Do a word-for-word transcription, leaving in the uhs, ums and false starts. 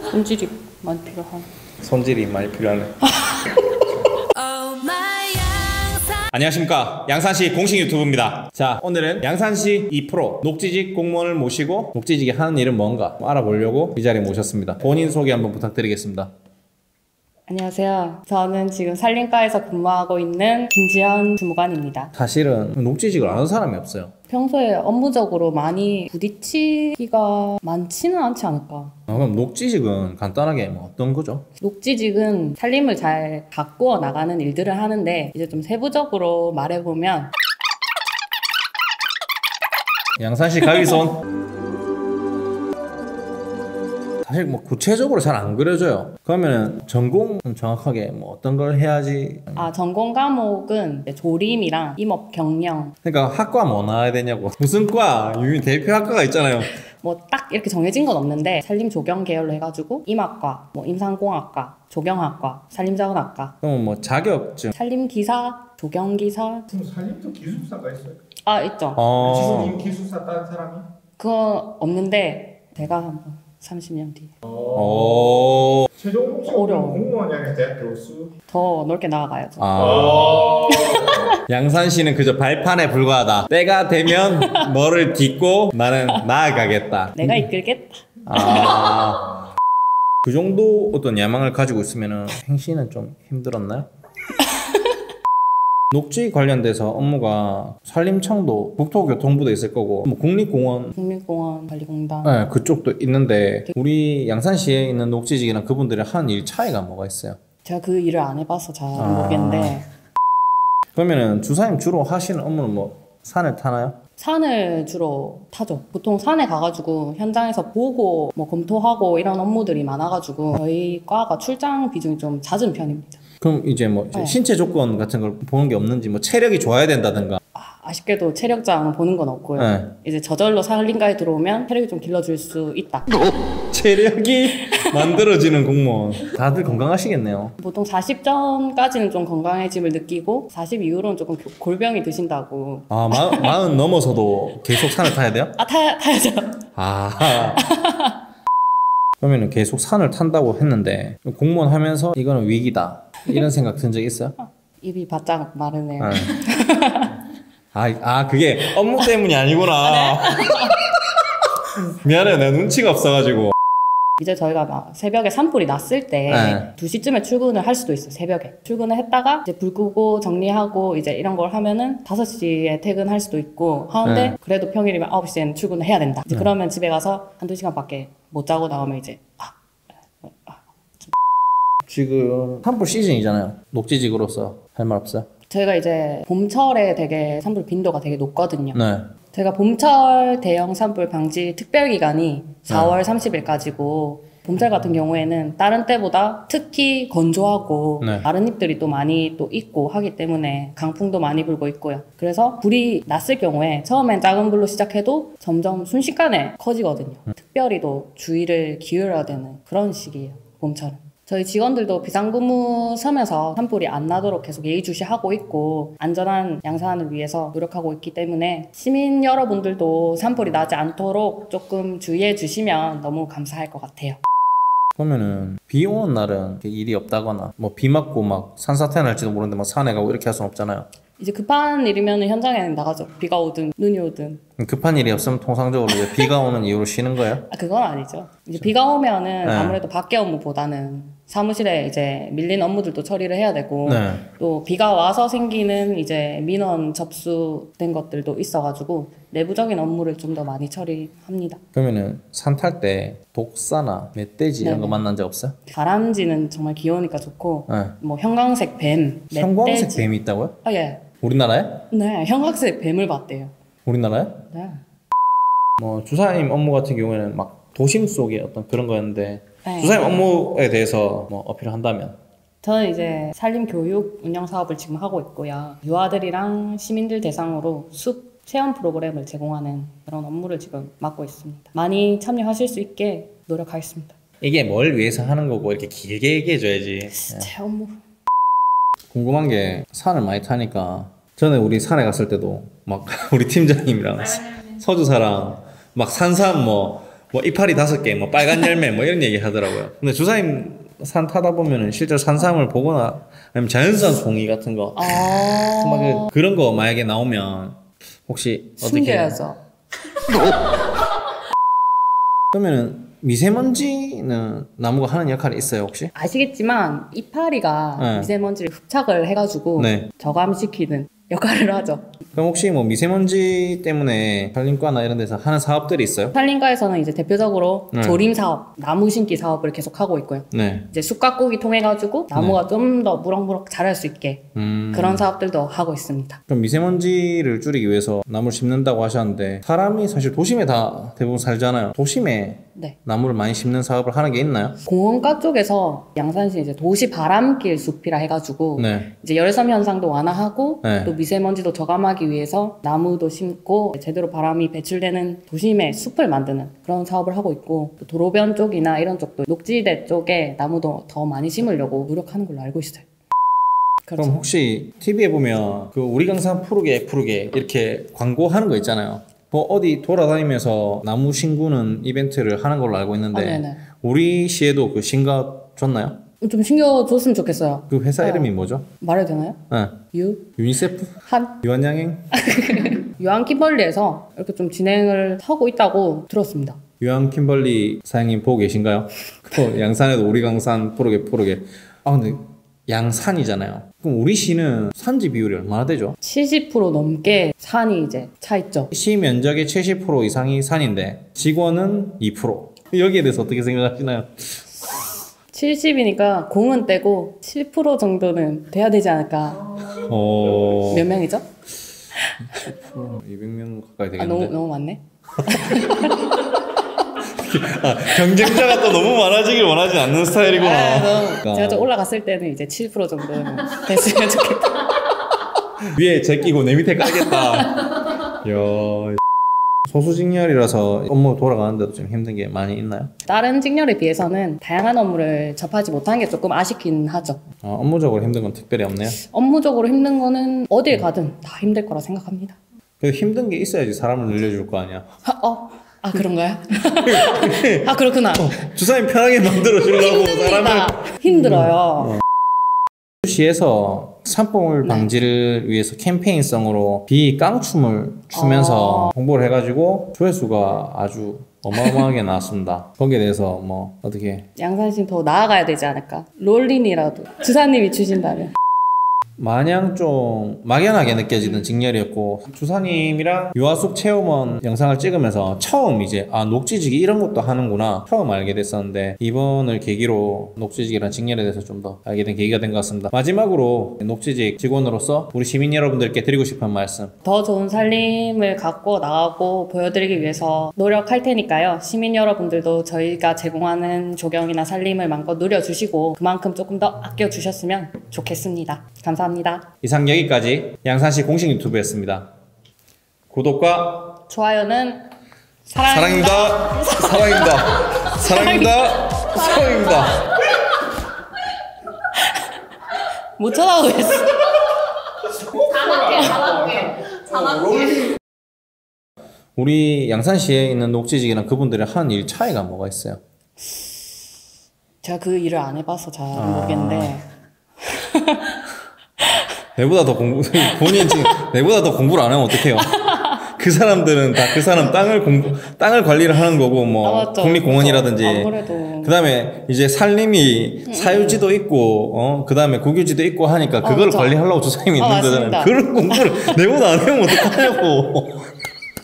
손질이 많이 필요한. 손질이 많이 필요하네. 안녕하십니까, 양산시 공식 유튜브입니다. 자, 오늘은 양산시 이 프로 녹지직 공무원을 모시고 녹지직이 하는 일은 뭔가 알아보려고 이 자리에 모셨습니다. 본인 소개 한번 부탁드리겠습니다. 안녕하세요. 저는 지금 산림과에서 근무하고 있는 김지현 주무관입니다. 사실은 녹지직을 아는 사람이 없어요. 평소에 업무적으로 많이 부딪히기가 많지는 않지 않을까. 아, 그럼 녹지직은 간단하게 뭐 어떤 거죠? 녹지직은 산림을 잘 가꾸어 나가는 일들을 하는데, 이제 좀 세부적으로 말해보면 양산시 가위손. 사실 뭐 구체적으로 잘 안 그려져요. 그러면은 전공은 정확하게 뭐 어떤 걸 해야지? 아, 전공 과목은 조림이랑 임업 경영. 그러니까 학과 뭐 나와야 되냐고. 무슨 과? 유미 대표 학과가 있잖아요. 뭐 딱 이렇게 정해진 건 없는데, 산림 조경 계열로 해가지고 임학과, 뭐 임상공학과, 조경학과, 산림자원학과. 그럼 뭐 자격증? 산림기사, 조경기사. 지금 산림도 기술사가 있어요? 아, 있죠. 어... 지수님 기술사 딴 사람이? 그거 없는데 제가 한번 삼십 년 뒤에. 오. 최종 목표는 어려워. 공무원이 아니라 대학 교수? 더 넓게 나아가야죠. 아. 양산시는 그저 발판에 불과하다. 때가 되면 너를 딛고 나는 나아가겠다. 내가 이끌겠다. 아. 그 정도 어떤 야망을 가지고 있으면 행시는 좀 힘들었나요? 녹지 관련돼서 업무가 산림청도 국토교통부도 있을 거고 뭐 국립공원 국립공원 관리공단. 네, 그쪽도 있는데 우리 양산시에 있는 녹지직이랑 그분들이 하는 일 차이가 뭐가 있어요? 제가 그 일을 안 해봐서 잘 아. 모르겠는데. 그러면은 주사님 주로 하시는 업무는 뭐 산을 타나요? 산을 주로 타죠. 보통 산에 가가지고 현장에서 보고 뭐 검토하고 이런 업무들이 많아가지고 저희 과가 출장 비중이 좀 잦은 편입니다. 그럼 이제 뭐 네. 신체 조건 같은 걸 보는 게 없는지 뭐 체력이 좋아야 된다든가. 아, 아쉽게도 체력장은 보는 건 없고요. 네. 이제 저절로 산림가에 들어오면 체력이 좀 길러줄 수 있다. 체력이 만들어지는 공무원. 다들 건강하시겠네요. 보통 사십 전까지는 좀 건강해짐을 느끼고 사십 이후로는 조금 교- 골병이 드신다고. 아, 마, 마흔 넘어서도 계속 산을 타야 돼요? 아, 타, 타야죠. 아. 그러면은 계속 산을 탄다고 했는데 공무원 하면서 이거는 위기다 이런 생각 든 적 있어요? 입이 바짝 마르네요. 네. 아, 아 그게 업무 때문이 아니구나. 미안해요, 내가 눈치가 없어가지고. 이제 저희가 막 새벽에 산불이 났을 때 네. 두 시쯤에 출근을 할 수도 있어요. 새벽에 출근을 했다가 이제 불 끄고 정리하고 이제 이런 걸 하면은 다섯 시에 퇴근할 수도 있고 하는데, 네. 그래도 평일이면 아홉 시에는 출근을 해야 된다. 이제 네. 그러면 집에 가서 한두 시간밖에 못 자고 나오면 이제 아, 지금 산불 시즌이잖아요. 녹지직으로서 할 말 없어요? 저희가 이제 봄철에 되게 산불 빈도가 되게 높거든요. 네. 제가 봄철 대형 산불 방지 특별기간이 사월 삼십일까지고 봄철 같은 경우에는 다른 때보다 특히 건조하고 네. 마른 잎들이 또 많이 또 있고 하기 때문에 강풍도 많이 불고 있고요. 그래서 불이 났을 경우에 처음엔 작은 불로 시작해도 점점 순식간에 커지거든요. 음. 특별히 또 주의를 기울여야 되는 그런 시기예요, 봄철은. 저희 직원들도 비상근무 서면서 산불이 안 나도록 계속 예의주시하고 있고 안전한 양산을 위해서 노력하고 있기 때문에 시민 여러분들도 산불이 나지 않도록 조금 주의해 주시면 너무 감사할 것 같아요. 그러면은 비 오는 날은 일이 없다거나 뭐 비 맞고 막 산사태 날지도 모르는데 막 산에 가고 이렇게 할 수는 없잖아요. 이제 급한 일이면 현장에 나가죠. 비가 오든 눈이 오든. 급한 일이 없으면 통상적으로 이제 비가 오는 이유로 쉬는 거예요? 아, 그건 아니죠. 이제 비가 오면은 네. 아무래도 밖에 업무보다는 사무실에 이제 밀린 업무들도 처리를 해야 되고 네. 또 비가 와서 생기는 이제 민원 접수된 것들도 있어가지고 내부적인 업무를 좀 더 많이 처리합니다. 그러면은 산 탈 때 독사나 멧돼지 이런 네. 거 만난 적 없어요? 다람쥐는 정말 귀여우니까 좋고 네. 뭐 형광색 뱀, 형광색 멧돼지. 뱀이 있다고요? 아, 예. 우리나라에? 네, 형광색 뱀을 봤대요. 우리나라에? 네. 뭐 주사님 업무 같은 경우에는 막 도심 속의 어떤 그런 거였는데 네. 주사님 업무에 대해서 뭐 어필을 한다면? 저는 이제 산림 교육 운영 사업을 지금 하고 있고요. 유아들이랑 시민들 대상으로 숲 체험 프로그램을 제공하는 그런 업무를 지금 맡고 있습니다. 많이 참여하실 수 있게 노력하겠습니다. 이게 뭘 위해서 하는 거고 이렇게 길게 얘기해줘야지. 제 업무. 궁금한 게 산을 많이 타니까 전에 우리 산에 갔을 때도 막 우리 팀장님이랑 서주사랑 막 산삼 뭐 뭐 이파리 다섯 개, 뭐 빨간 열매 뭐 이런 얘기 하더라고요. 근데 주사님 산 타다 보면은 실제로 산삼을 보거나 아니면 자연산 송이 같은 거 아. 막 그런 거 만약에 나오면 혹시 어떻게 숨겨야죠. 그러면은 미세먼지는 나무가 하는 역할이 있어요 혹시? 아시겠지만 이파리가 네. 미세먼지를 흡착을 해가지고 네. 저감시키는 역할을 하죠. 그럼 혹시 뭐 미세먼지 때문에 산림과나 이런 데서 하는 사업들이 있어요? 산림가에서는 이제 대표적으로 네. 조림 사업, 나무 심기 사업을 계속 하고 있고요. 네. 이제 숲 가꾸기 통해 가지고 나무가 좀 더 무럭무럭 자랄 수 있게 음... 그런 사업들도 하고 있습니다. 그럼 미세먼지를 줄이기 위해서 나무를 심는다고 하셨는데 사람이 사실 도심에 다 대부분 살잖아요. 도심에 네. 나무를 많이 심는 사업을 하는 게 있나요? 공원가 쪽에서 양산시 이제 도시 바람길 숲이라 해가지고 네. 이제 열섬 현상도 완화하고 네. 또 미세먼지도 저감하기 위해서 나무도 심고 제대로 바람이 배출되는 도심의 숲을 만드는 그런 사업을 하고 있고 또 도로변 쪽이나 이런 쪽도 녹지대 쪽에 나무도 더 많이 심으려고 노력하는 걸로 알고 있어요. 그럼 그렇죠. 혹시 티비에 보면 그 우리 강산 푸르게 푸르게 이렇게 광고하는 거 있잖아요. 뭐 어디 돌아다니면서 나무 신구는 이벤트를 하는 걸로 알고 있는데 아, 네네. 우리 시에도 그 신가 줬나요? 좀 신겨줬으면 좋겠어요. 그 회사 어. 이름이 뭐죠? 말해도 되나요? 네. 유? 유니세프? 한? 유한양행? 유한 킴벌리에서 이렇게 좀 진행을 하고 있다고 들었습니다. 유한 킴벌리 사장님 보고 계신가요? 그 양산에도 우리 강산 푸르게 푸르게. 아 근데 양산이잖아요. 그럼 우리 시는 산지 비율이 얼마나 되죠? 칠십 퍼센트 넘게 산이 이제 차 있죠. 시 면적의 칠십 퍼센트 이상이 산인데 직원은 이 퍼센트. 여기에 대해서 어떻게 생각하시나요? 칠십이니까 공은 떼고 칠 퍼센트 정도는 돼야 되지 않을까. 어... 몇 명이죠? 이백 명 가까이 아, 되겠는데. 너무 너무 많네. 아, 경쟁자가 또 너무 많아지길 원하지 않는 스타일이구나. 아, 너무- 그러니까. 제가 좀 올라갔을 때는 이제 칠 퍼센트 정도는 됐으면 좋겠다. 위에 제끼고 내 밑에 깔겠다. 이야. 소수직렬이라서 업무 돌아가는데도 좀 힘든 게 많이 있나요? 다른 직렬에 비해서는 다양한 업무를 접하지 못한 게 조금 아쉽긴 하죠. 아, 업무적으로 힘든 건 특별히 없네요. 업무적으로 힘든 거는 어딜 가든 다 힘들 거라 생각합니다. 그래도 힘든 게 있어야지 사람을 늘려줄 거 아니야. 아, 어? 아 그런가요? 아 그렇구나. 주사님 편하게 만들어 주려고 사람을. 힘들어요. 시에서 산불 네. 방지를 위해서 캠페인성으로 비깡춤을 추면서 홍보를 해가지고 조회수가 아주 어마어마하게 나왔습니다. 거기에 대해서 뭐 어떻게 양산시 더 나아가야 되지 않을까? 롤린이라도 주사님이 주신다면. 마냥 좀 막연하게 느껴지던 직렬이었고 주사님이랑 유아숲 체험원 영상을 찍으면서 처음 이제 아 녹지직이 이런 것도 하는구나 처음 알게 됐었는데 이번을 계기로 녹지직이라는 직렬에 대해서 좀 더 알게 된 계기가 된 것 같습니다. 마지막으로 녹지직 직원으로서 우리 시민 여러분들께 드리고 싶은 말씀. 더 좋은 살림을 갖고 나가고 보여드리기 위해서 노력할 테니까요. 시민 여러분들도 저희가 제공하는 조경이나 살림을 마음껏 누려주시고 그만큼 조금 더 아껴주셨으면 좋겠습니다. 감사합니다. 이상 여기까지 양산시 공식 유튜브였습니다. 구독과 좋아요는 사랑입니다. 사랑입니다. 사랑입니다. 사랑입니다. 사랑입니다. 못 쳐다보겠어. 자막해, 자막해, 자막해. 우리 양산시에 있는 녹지직이랑 그분들이 하는 일 차이가 뭐가 있어요? 제가 그 일을 안 해봐서 잘 아. 모르겠는데 내보다 더 공부 본인 지금 내보다 더 공부를 안 하면 어떡해요? 그 사람들은 다 그 사람 땅을 공부 땅을 관리를 하는 거고 뭐 아, 맞죠. 국립공원이라든지 그렇죠. 아무래도 그다음에 이제 산림이 사유지도 있고 어 그다음에 국유지도 있고 하니까 그걸 그렇죠. 관리하려고 조사님이 아, 있는 거잖아요. 맞습니다. 그런 공부를 내보다 안 하면 어떡하냐고.